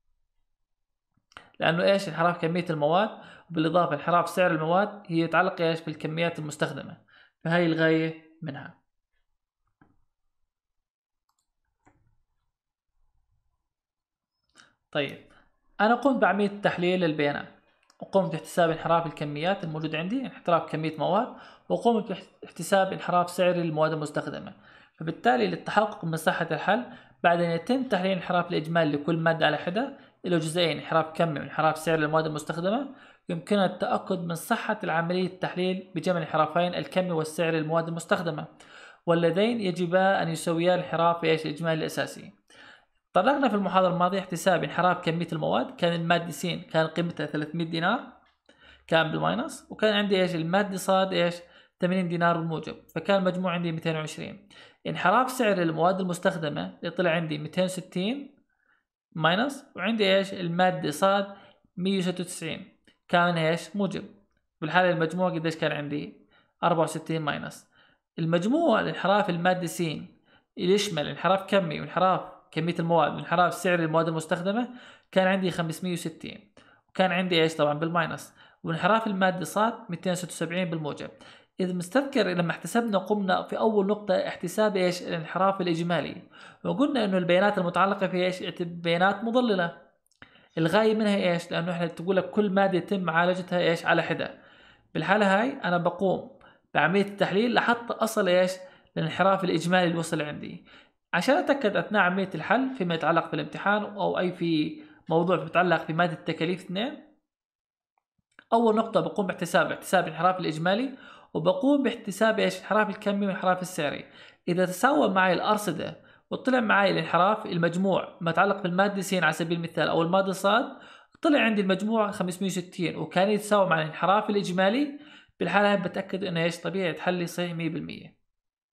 [SPEAKER 1] لأنه إيش؟ انحراف كمية المواد وبالإضافة انحراف سعر المواد هي يتعلق إيش؟ بالكميات المستخدمة، فهي الغاية منها. طيب، أنا قمت بعملية تحليل البيانات، وقمت باحتساب انحراف الكميات الموجودة عندي، انحراف كمية مواد، وقمت باحتساب انحراف سعر المواد المستخدمة. فبالتالي للتحقق من صحة الحل، بعد أن يتم تحليل الانحراف الإجمالي لكل مادة على حدة إلى جزئين: انحراف كمي وانحراف سعر المواد المستخدمة، يمكننا التأكد من صحة عملية التحليل بجمع الانحرافين الكمي والسعر للمواد المستخدمة، واللذين يجبا أن يساويا الانحراف الإجمالي الأساسي. طرقنا في المحاضرة الماضية احتساب انحراف كمية المواد. كان المادة س كان قيمتها ثلاثمية دينار كان بالماينس، وكان عندي ايش؟ المادة ص ايش؟ ثمانين دينار بالموجب، فكان المجموع عندي مئتين وعشرين. انحراف سعر المواد المستخدمة اللي طلع عندي مئتين وستين ماينس، وعندي ايش؟ المادة ص مئة وستة وتسعين كان ايش؟ موجب. بالحالة المجموع قديش كان عندي؟ أربعة وستين ماينس. المجموع الانحراف المادة س اللي يشمل انحراف كمي وانحراف كمية المواد وانحراف سعر المواد المستخدمة كان عندي خمسمية وستين، وكان عندي ايش طبعا بالماينس، وانحراف المادة صاد مئتين وستة وسبعين بالموجب. إذا مستذكر لما احتسبنا قمنا في أول نقطة احتساب ايش؟ الانحراف الإجمالي، وقلنا إنه البيانات المتعلقة في ايش؟ بيانات مضللة. الغاية منها ايش؟ لأنه احنا تقول لك كل مادة يتم معالجتها ايش؟ على حدة. بالحالة هاي أنا بقوم بعملية التحليل لحتى أصل إيش؟ للانحراف الإجمالي اللي وصل عندي، عشان أتأكد أثناء عملية الحل فيما يتعلق بالامتحان أو أي في موضوع يتعلق في مادة التكاليف اثنين. أول نقطة بقوم باحتساب احتساب الانحراف الإجمالي، وبقوم باحتساب إيش؟ الانحراف الكمي والانحراف السعري. إذا تساوى معي الأرصدة وطلع معي الانحراف المجموع ما يتعلق بالمادة س على سبيل المثال أو المادة ص، طلع عندي المجموع خمسمية وستين وكان يتساوى مع الانحراف الإجمالي، بالحالة هاي بتأكد إنه إيش؟ طبيعة حلي صحيح مية بالمية.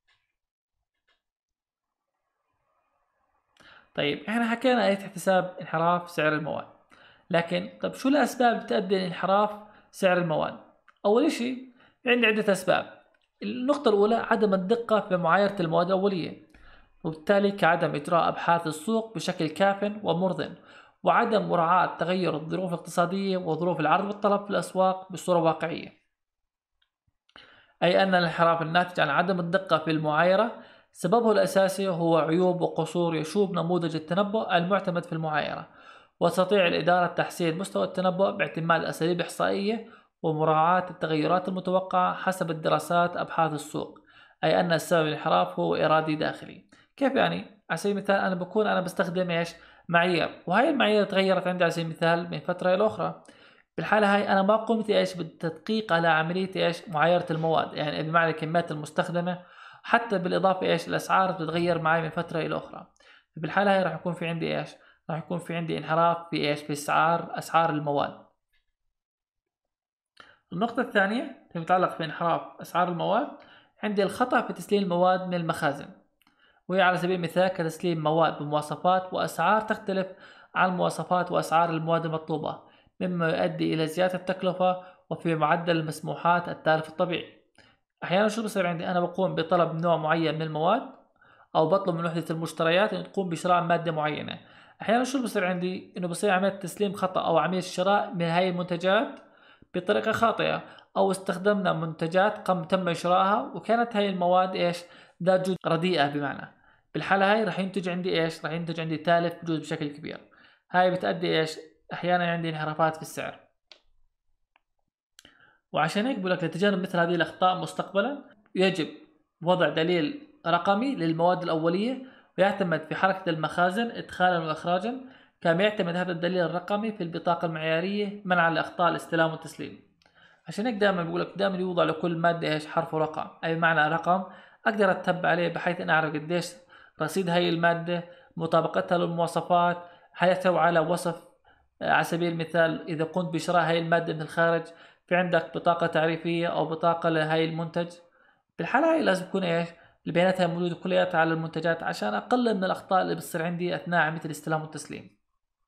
[SPEAKER 1] طيب، إحنا حكينا آية احتساب انحراف سعر المواد، لكن طب شو الأسباب بتؤدي لانحراف سعر المواد؟ أول إشي عندي عدة أسباب. النقطة الأولى عدم الدقة في معايرة المواد الأولية، وبالتالي كعدم إجراء أبحاث السوق بشكل كاف ومرضٍ، وعدم مراعاة تغير الظروف الاقتصادية وظروف العرض والطلب في الأسواق بصورة واقعية. أي أن الانحراف الناتج عن عدم الدقة في المعايرة سببه الأساسي هو عيوب وقصور يشوب نموذج التنبؤ المعتمد في المعايرة، وتستطيع الإدارة تحسين مستوى التنبؤ باعتماد أساليب إحصائية ومراعاة التغيرات المتوقعة حسب الدراسات أبحاث السوق. أي أن السبب الانحراف هو إرادي داخلي. كيف يعني؟ على سبيل المثال أنا بكون أنا بستخدم إيش؟ معايير، وهي المعايير تغيرت عندي على سبيل المثال من فترة إلى أخرى. بالحالة هاي أنا ما قمت إيش؟ بالتدقيق على عملية إيش؟ معايرة المواد، يعني بمعنى الكميات المستخدمة، حتى بالإضافة إيش؟ الأسعار بتتغير معي من فترة إلى أخرى. بالحالة هاي راح يكون في عندي إيش؟ راح يكون في عندي انحراف في إيش؟ في أسعار أسعار المواد. النقطة الثانية اللي متعلق في انحراف أسعار المواد، عندي الخطأ في تسليم المواد من المخازن، وهي على سبيل المثال كتسليم مواد بمواصفات وأسعار تختلف عن مواصفات وأسعار المواد المطلوبة، مما يؤدي إلى زيادة التكلفة وفي معدل المسموحات التالف الطبيعي. أحيانا شو بصير عندي؟ أنا بقوم بطلب نوع معين من المواد، أو بطلب من وحدة المشتريات إن تقوم بشراء مادة معينة. أحيانا شو بصير عندي؟ إنه بصير عملية تسليم خطأ أو عملية شراء من هاي المنتجات بطريقة خاطئة، أو استخدمنا منتجات قم تم إشراءها وكانت هاي المواد إيش؟ ذات جودة رديئة بمعنى. بالحالة هاي راح ينتج عندي إيش؟ راح ينتج عندي تالف بجوز بشكل كبير. هاي بتأدي إيش؟ أحيانا عندي انحرافات في السعر. وعشان هيك بقول لك لتجنب مثل هذه الأخطاء مستقبلا يجب وضع دليل رقمي للمواد الأولية، ويعتمد في حركة المخازن إدخالا وإخراجا، كما يعتمد هذا الدليل الرقمي في البطاقة المعيارية منعا لأخطاء الاستلام والتسليم. عشان هيك دائما بقول لك دائما يوضع لكل مادة ايش؟ حرف ورقم، أي معنى رقم أقدر أتبع عليه بحيث أن أعرف قديش رصيد هاي المادة، مطابقتها للمواصفات، هل يحتوي على وصف. على سبيل المثال إذا قمت بشراء هاي المادة من الخارج، في عندك بطاقة تعريفية أو بطاقة لهاي المنتج، بالحالة هاي لازم تكون إيش؟ البيانات هاي موجودة كلياتها على المنتجات عشان أقلل من الأخطاء اللي بتصير عندي أثناء عملية الاستلام والتسليم.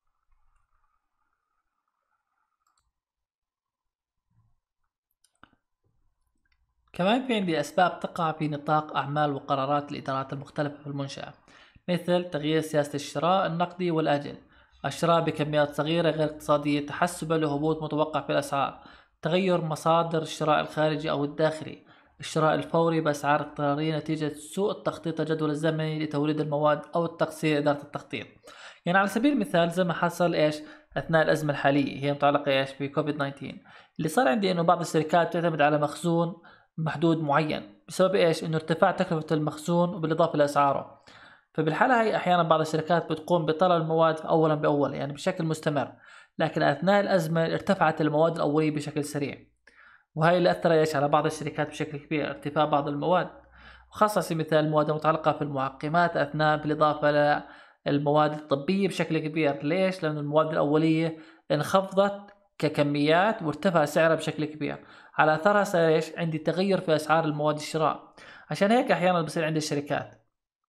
[SPEAKER 1] كمان في عندي أسباب تقع في نطاق أعمال وقرارات الإدارات المختلفة في المنشأة، مثل تغيير سياسة الشراء النقدي والآجل، الشراء بكميات صغيرة غير اقتصادية تحسبا لهبوط متوقع في الأسعار، تغير مصادر الشراء الخارجي أو الداخلي، الشراء الفوري بأسعار اضطرارية نتيجة سوء التخطيط الجدول الزمني لتوريد المواد أو التقصير إدارة التخطيط. يعني على سبيل المثال زي ما حصل إيش أثناء الأزمة الحالية هي متعلقة إيش بكوفيد تسعة عشر، اللي صار عندي إنه بعض الشركات تعتمد على مخزون محدود معين بسبب ايش؟ انه ارتفاع تكلفة المخزون وبالاضافة لاسعاره. فبالحالة هي احيانا بعض الشركات بتقوم بطلب المواد اولا باول يعني بشكل مستمر، لكن اثناء الازمة ارتفعت المواد الاولية بشكل سريع، وهي اللي اثر ايش على بعض الشركات بشكل كبير، ارتفاع بعض المواد، وخاصة على سبيل المثال المواد المتعلقة في المعقمات اثناء بالاضافة للمواد الطبية بشكل كبير. ليش؟ لأن المواد الأولية انخفضت ككميات وارتفع سعرها بشكل كبير، على اثرها صار ايش؟ عندي تغير في اسعار المواد الشراء. عشان هيك احيانا بصير عندي الشركات،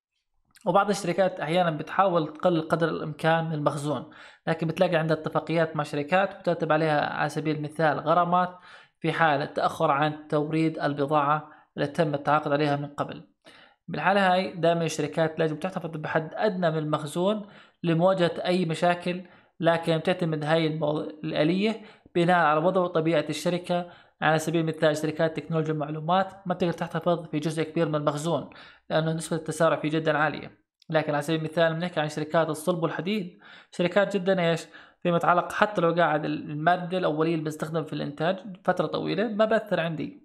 [SPEAKER 1] وبعض الشركات احيانا بتحاول تقلل قدر الامكان من المخزون، لكن بتلاقي عندها اتفاقيات مع شركات وترتب عليها على سبيل المثال غرامات في حال التاخر عن توريد البضاعه التي تم التعاقد عليها من قبل. بالحالة هاي دائما الشركات لازم تحتفظ بحد أدنى من المخزون لمواجهة أي مشاكل، لكن تعتمد هاي المو... الآلية بناء على وضع وطبيعة الشركة. على سبيل المثال شركات تكنولوجيا المعلومات ما بتقدر تحتفظ في جزء كبير من المخزون لأنه نسبة التسارع فيه جدا عالية، لكن على سبيل المثال بنحكي عن شركات الصلب والحديد، شركات جدا ايش فيما يتعلق حتى لو قاعد المادة الأولية اللي بستخدم في الإنتاج فترة طويلة ما بأثر عندي،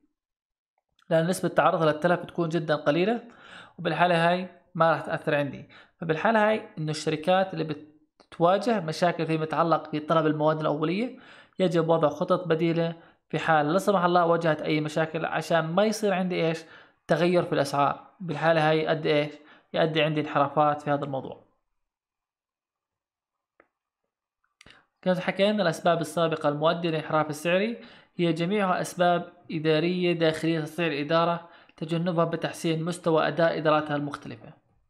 [SPEAKER 1] لأن نسبة تعرضها للتلف بتكون جدا قليلة، وبالحالة هاي ما راح تأثر عندي. فبالحالة هاي إنه الشركات اللي بتواجه مشاكل فيما يتعلق في طلب المواد الأولية يجب وضع خطط بديلة في حال لا سمح الله واجهت أي مشاكل، عشان ما يصير عندي إيش تغير في الأسعار. بالحالة هاي يؤدي إيش يؤدي عندي انحرافات في هذا الموضوع. كما حكينا الأسباب السابقة المؤدية للانحراف السعري هي جميعها أسباب إدارية داخلية تستطيع الإدارة تجنبها بتحسين مستوى أداء إداراتها المختلفة.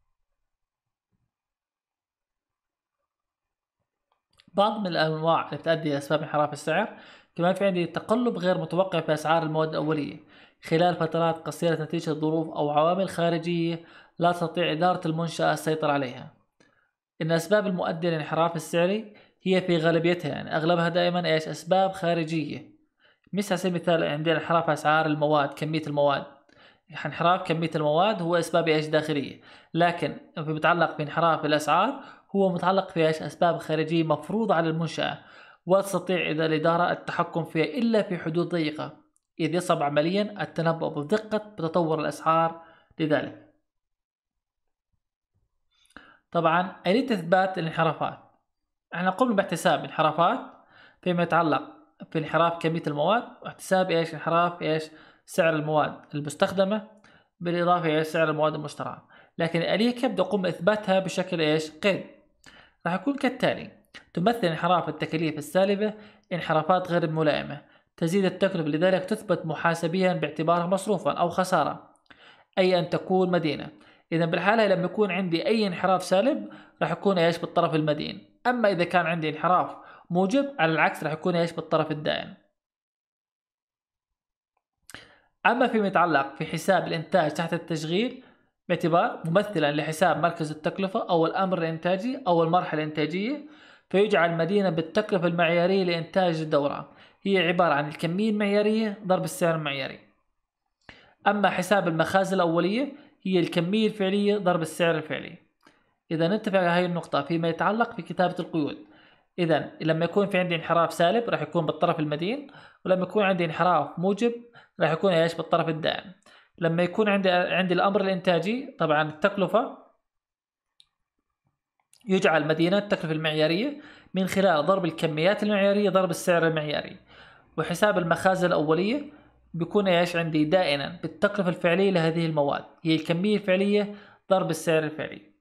[SPEAKER 1] بعض من الأنواع اللي تؤدي إلى أسباب انحراف السعر كمان في عندي تقلب غير متوقع في أسعار المواد الأولية خلال فترات قصيرة نتيجة ظروف أو عوامل خارجية لا تستطيع إدارة المنشأة السيطرة عليها. إن الأسباب المؤدية للانحراف السعري هي في غالبيتها يعني أغلبها دائما إيش أسباب خارجية، مثل على سبيل المثال عندنا انحراف أسعار المواد، كمية المواد، انحراف كمية المواد هو أسباب إيش داخلية، لكن في متعلق بانحراف الأسعار هو متعلق في إيش أسباب خارجية مفروضة على المنشأة ولا تستطيع إذا الإدارة التحكم فيها إلا في حدود ضيقة، إذ يصعب عمليا التنبؤ بدقة بتطور الأسعار لذلك. طبعا آلية إثبات الانحرافات، احنا قمنا باحتساب انحرافات فيما يتعلق في انحراف كمية المواد واحتساب ايش انحراف ايش سعر المواد المستخدمة بالإضافة إلى سعر المواد المشترى، لكن الآلية كيف بدي أقوم بإثباتها بشكل ايش قيد راح يكون كالتالي: تمثل انحراف التكاليف السالبة انحرافات غير ملائمة تزيد التكلفة، لذلك تثبت محاسبيا باعتبارها مصروفا أو خسارة، أي أن تكون مدينة. إذا بالحالة هاي لما يكون عندي أي انحراف سالب راح يكون إيش بالطرف المدين. أما إذا كان عندي انحراف موجب على العكس راح يكون إيش بالطرف الدائن. أما فيما يتعلق في حساب الإنتاج تحت التشغيل باعتبار ممثلا لحساب مركز التكلفة أو الأمر الإنتاجي أو المرحلة الإنتاجية، فيجعل مدينة بالتكلفة المعيارية لإنتاج الدورة هي عبارة عن الكمية المعيارية ضرب السعر المعياري. أما حساب المخازن الأولية هي الكمية الفعلية ضرب السعر الفعلي. إذا نتفق على هذه النقطة فيما يتعلق في كتابة القيود. إذا لما يكون في عندي انحراف سالب راح يكون بالطرف المدين، ولما يكون عندي انحراف موجب راح يكون ايش بالطرف الدائم. لما يكون عندي عندي الأمر الإنتاجي طبعا التكلفة يجعل مدينة التكلفة المعيارية من خلال ضرب الكميات المعيارية ضرب السعر المعياري. وحساب المخازن الأولية بيكون ايش عندي دائما بالتكلفة الفعلية لهذه المواد هي الكمية الفعلية ضرب السعر الفعلي.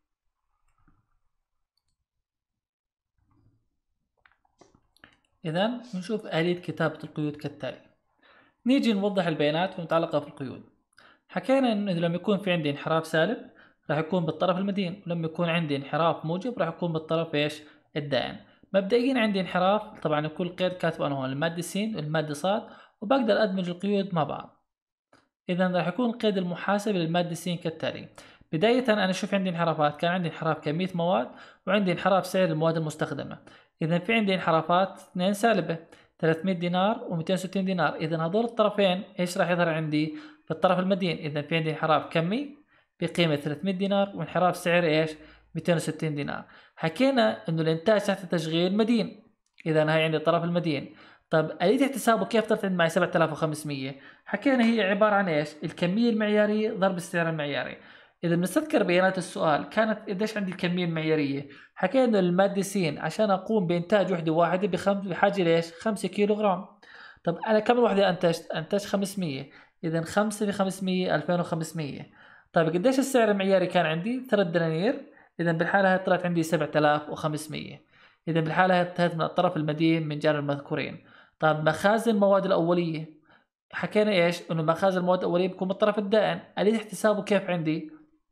[SPEAKER 1] إذا نشوف آلية كتابة القيود كالتالي. نيجي نوضح البيانات المتعلقة في القيود. حكينا إنه لما يكون في عندي انحراف سالب راح يكون بالطرف المدين، ولما يكون عندي انحراف موجب راح يكون بالطرف ايش الدائن. مبدئيا عندي انحراف طبعا كل قيد كاتب أنا هون المادة س والمادة ص، وبقدر أدمج القيود مع بعض. إذا راح يكون القيد المحاسب للمادة س كالتالي. بداية أنا شوف عندي انحرافات، كان عندي انحراف كمية مواد وعندي انحراف سعر المواد المستخدمة. إذا في عندي انحرافات اثنين سالبة ثلاثمية دينار و260 دينار. إذا هذول الطرفين إيش راح يظهر عندي في الطرف المدين؟ إذا في عندي انحراف كمي بقيمة ثلاثمية دينار وانحراف سعر إيش مئتين وستين دينار. حكينا إنه الإنتاج تحت التشغيل مدين، إذا هاي عندي الطرف المدين. طب آلية احتسابه كيف طلعت عند معي سبعة آلاف وخمسمية؟ حكينا هي عبارة عن إيش الكمية المعيارية ضرب السعر المعياري. إذا بنستذكر بيانات السؤال كانت قديش عندي الكمية المعيارية؟ حكينا إنه المادة س عشان أقوم بإنتاج وحدة واحدة بخمس بحاجة ليش؟ خمسة كيلو جرام. طب أنا كم وحدة أنتجت؟ أنتجت خمسمية. إذا خمسة في خمسمية ألفين وخمسمية. طيب قديش السعر المعياري كان عندي؟ ثلاث دنانير. إذا بالحالة هاي طلعت عندي سبعة آلاف وخمسمية. إذا بالحالة هاي انتهت من الطرف المدين من جانب المذكورين. طيب مخازن المواد الأولية حكينا إيش؟ إنه مخازن المواد الأولية بيكون بالطرف الدائن. آلية احتسابه كيف عندي؟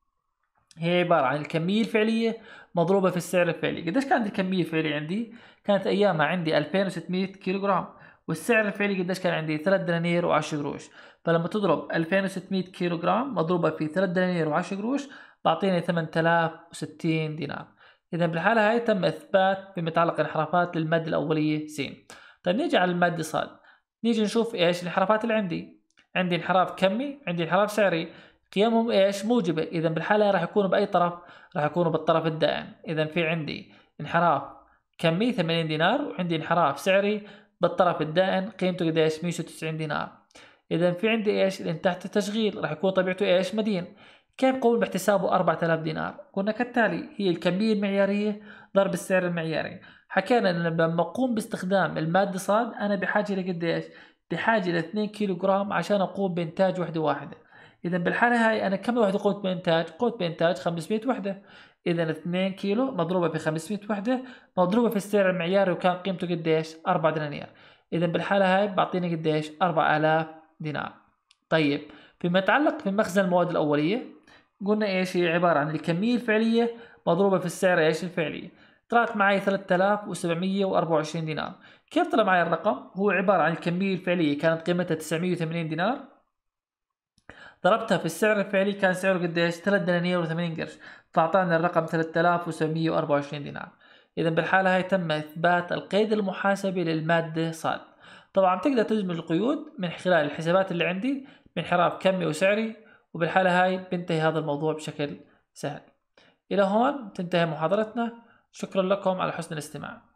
[SPEAKER 1] هي عبارة عن الكمية الفعلية مضروبة في السعر الفعلي. قديش كانت الكمية الفعلية عندي؟ كانت أيامها عندي ألفين وستمية كيلو جرام، والسعر الفعلي قديش كان عندي؟ ثلاث دنانير وعشرة قروش. فلما تضرب ألفين وستمية كيلو جرام مضروبة في ثلاث دنانير وعشرة قروش بعطيني ثمانية آلاف وستين دينار. إذا بالحالة هاي تم إثبات فيما يتعلق الانحرافات للمادة الأولية س. طيب نيجي على المادة ص. نيجي نشوف إيش الانحرافات اللي عندي. عندي انحراف كمي، عندي انحراف سعري، قيمهم ايش موجبة. اذا بالحالة راح يكونوا باي طرف؟ راح يكونوا بالطرف الدائن. اذا في عندي انحراف كمي ثمانين دينار وعندي انحراف سعري بالطرف الدائن قيمته قديش؟ مية وستة وتسعين دينار. اذا في عندي ايش تحت التشغيل راح يكون طبيعته ايش مدين. كيف قوم باحتسابه أربعة آلاف دينار؟ قلنا كالتالي هي الكمية المعيارية ضرب السعر المعياري. حكينا ان لما اقوم باستخدام المادة ص انا بحاجة لقديش؟ بحاجة ل اثنين كيلو جرام عشان اقوم بانتاج وحدة واحدة. إذا بالحالة هاي أنا كم وحدة قمت بإنتاج؟ قمت بإنتاج خمسمية وحدة. إذا اثنين كيلو مضروبة في خمسمية وحدة مضروبة في السعر المعياري وكان قيمته قديش؟ أربعة دنانير. إذا بالحالة هاي بعطيني قديش؟ أربعة آلاف دينار. طيب فيما يتعلق في مخزن المواد الأولية قلنا إيش هي عبارة عن الكمية الفعلية مضروبة في السعر إيش الفعلي. طلعت معي ثلاثة آلاف وسبعمية وأربعة وعشرين دينار. كيف طلع معي الرقم؟ هو عبارة عن الكمية الفعلية كانت قيمتها تسعمية وثمانين دينار، ضربتها في السعر الفعلي كان سعره قديش؟ ثلاث دنانير وثمانين قرش، فأعطانا الرقم ثلاثة آلاف وسبعمية وأربعة وعشرين دينار. إذا بالحالة هاي تم إثبات القيد المحاسبي للمادة ص. طبعا تقدر تدمج القيود من خلال الحسابات اللي عندي من انحراف كمي وسعري، وبالحالة هاي بنتهي هذا الموضوع بشكل سهل. إلى هون تنتهي محاضرتنا. شكرا لكم على حسن الاستماع.